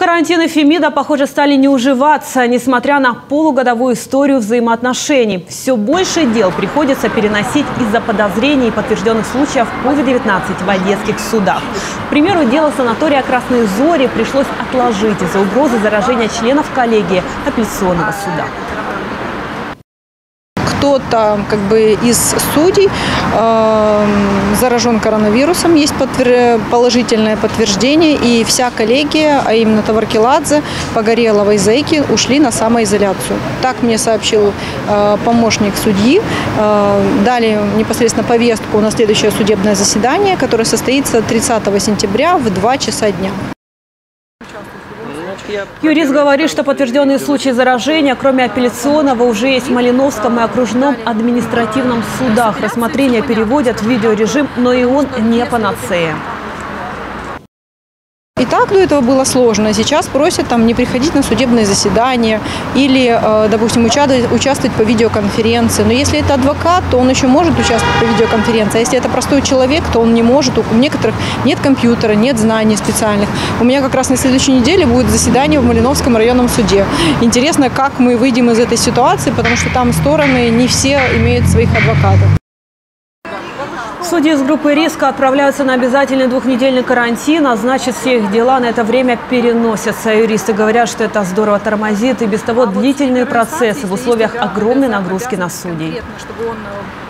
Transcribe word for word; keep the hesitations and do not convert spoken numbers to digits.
Карантин и Фемида, похоже, стали не уживаться, несмотря на полугодовую историю взаимоотношений. Все больше дел приходится переносить из-за подозрений и подтвержденных случаев ковид девятнадцать в одесских судах. К примеру, дело санатория «Красные Зори» пришлось отложить из-за угрозы заражения членов коллегии апелляционного суда. Кто-то как бы из судей э, заражен коронавирусом, есть подтвер... положительное подтверждение, и вся коллегия, а именно Таваркеладзе, Погорелова и Зейки, ушли на самоизоляцию. Так мне сообщил э, помощник судьи. Э, дали непосредственно повестку на следующее судебное заседание, которое состоится тридцатого сентября в два часа дня. Юрист говорит, что подтвержденные случаи заражения, кроме апелляционного, уже есть в Малиновском и окружном административном судах. Рассмотрение переводят в видеорежим, но и он не панацея. И так до этого было сложно. Сейчас просят там не приходить на судебные заседания или, допустим, участвовать по видеоконференции. Но если это адвокат, то он еще может участвовать по видеоконференции. А если это простой человек, то он не может. У некоторых нет компьютера, нет знаний специальных. У меня как раз на следующей неделе будет заседание в Малиновском районном суде. Интересно, как мы выйдем из этой ситуации, потому что там стороны не все имеют своих адвокатов. Судьи из группы риска отправляются на обязательный двухнедельный карантин, а значит, все их дела на это время переносятся. Юристы говорят, что это здорово тормозит и без того длительные процессы в условиях огромной нагрузки на судей.